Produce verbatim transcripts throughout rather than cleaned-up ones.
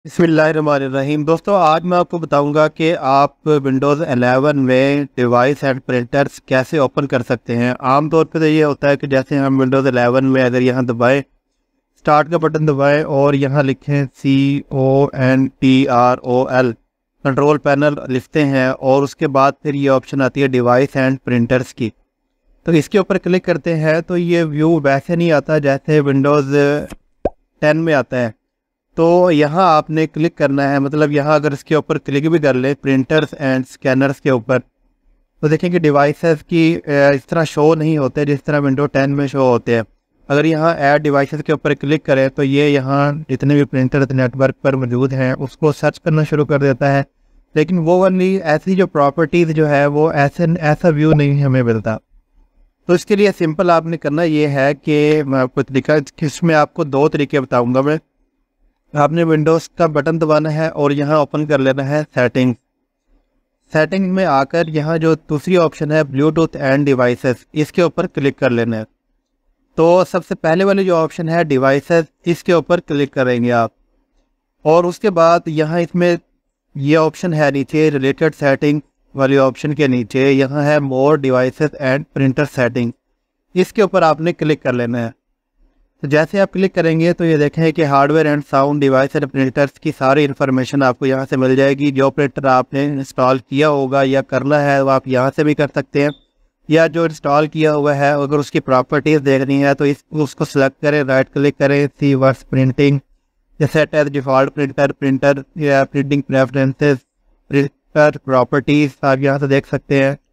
बिस्मिल्लाहिर्रहमानिर्रहीम। दोस्तों, आज मैं आपको बताऊंगा कि आप विंडोज़ इलेवन में डिवाइस एंड प्रिंटर्स कैसे ओपन कर सकते हैं। आम तौर पे तो ये होता है कि जैसे हम विंडोज़ इलेवन में अगर यहाँ दबाएं, स्टार्ट का बटन दबाएं और यहाँ लिखें C O N T R O L, control panel लिखते हैं और उसके बाद फिर ये ऑप्शन आती है डिवाइस एंड प्रिंटर्स की। तो इसके ऊपर क्लिक करते हैं तो ये व्यू वैसे नहीं आता जैसे विंडोज़ टेन में आता है। तो यहाँ आपने क्लिक करना है, मतलब यहाँ अगर इसके ऊपर क्लिक भी कर ले प्रिंटर्स एंड स्कैनर्स के ऊपर, तो देखें कि डिवाइसेस की इस तरह शो नहीं होते जिस तरह विंडो टेन में शो होते हैं। अगर यहाँ ऐड डिवाइसेस के ऊपर क्लिक करें तो ये यहाँ जितने भी प्रिंटर्स नेटवर्क पर मौजूद हैं उसको सर्च करना शुरू कर देता है, लेकिन वो वाली ऐसी जो प्रॉपर्टीज़ जो है वो ऐसे ऐसा व्यू नहीं हमें मिलता। तो इसके लिए सिंपल आपने करना ये है कि मैं आपको तरीका, इसमें आपको दो तरीके बताऊँगा मैं। आपने विंडोज़ का बटन दबाना है और यहाँ ओपन कर लेना है सेटिंग। सेटिंग में आकर यहाँ जो दूसरी ऑप्शन है ब्लूटूथ एंड डिवाइसेस, इसके ऊपर क्लिक कर लेना है। तो सबसे पहले वाली जो ऑप्शन है डिवाइसेस, इसके ऊपर क्लिक करेंगे आप और उसके बाद यहाँ इसमें ये ऑप्शन है नीचे रिलेटेड सेटिंग वाली ऑप्शन के नीचे यहाँ है more devices and printer setting, इसके ऊपर आपने क्लिक कर लेना है। तो जैसे आप क्लिक करेंगे तो ये देखें कि hardware and sound device and printers की सारी इन्फॉर्मेशन आपको यहाँ से मिल जाएगी। जो प्रिंटर आपने इंस्टॉल किया होगा या करना है वो आप यहाँ से भी कर सकते हैं, या जो इंस्टॉल किया हुआ है अगर उसकी प्रॉपर्टीज़ देखनी है तो इस उसको सेलेक्ट करें, राइट क्लिक करें, सी वर्स प्रिंटिंग या set as default printer, printer या प्रिंटिंग प्रेफरेंसेस, प्रिंटर प्रॉपर्टीज़ आप यहाँ से देख सकते हैं।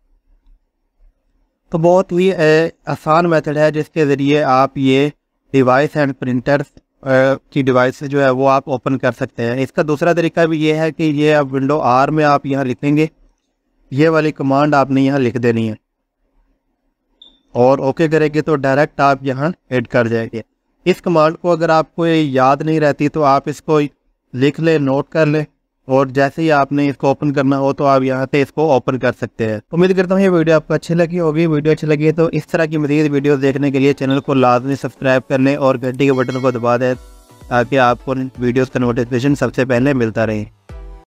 तो बहुत ही आसान मेथड है जिसके ज़रिए आप ये डिवाइस एंड प्रिंटर्स की डिवाइस जो है वो आप ओपन कर सकते हैं। इसका दूसरा तरीका भी ये है कि ये आप विंडो आर में आप यहाँ लिखेंगे, ये वाली कमांड आपने यहाँ लिख देनी है और ओके करेंगे तो डायरेक्ट आप यहाँ ऐड कर जाएंगे। इस कमांड को अगर आपको याद नहीं रहती तो आप इसको लिख लें, नोट कर लें और जैसे ही आपने इसको ओपन करना हो तो आप यहाँ से इसको ओपन कर सकते हैं। उम्मीद करता हूँ ये वीडियो आपको अच्छी लगी होगी। वीडियो अच्छी लगी तो इस तरह की मज़ीद वीडियो देखने के लिए चैनल को लाजमी सब्सक्राइब कर लें और घंटी के बटन को दबा दें ताकि आपको वीडियोज़ का नोटिफिकेशन सबसे पहले मिलता रहे।